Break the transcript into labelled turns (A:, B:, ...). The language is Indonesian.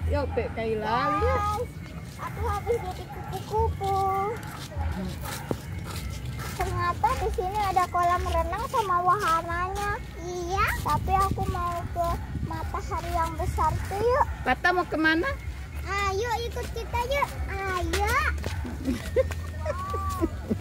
A: Yuk, Teh Kaila, lihat.
B: Aku habis jadi kupu-kupu. Ternyata di sini ada kolam renang sama wahananya. Iya. Tapi aku mau ke matahari yang besar tuh yuk.
A: Pata mau kemana?
B: Ayo ikut kita yuk. Ayo.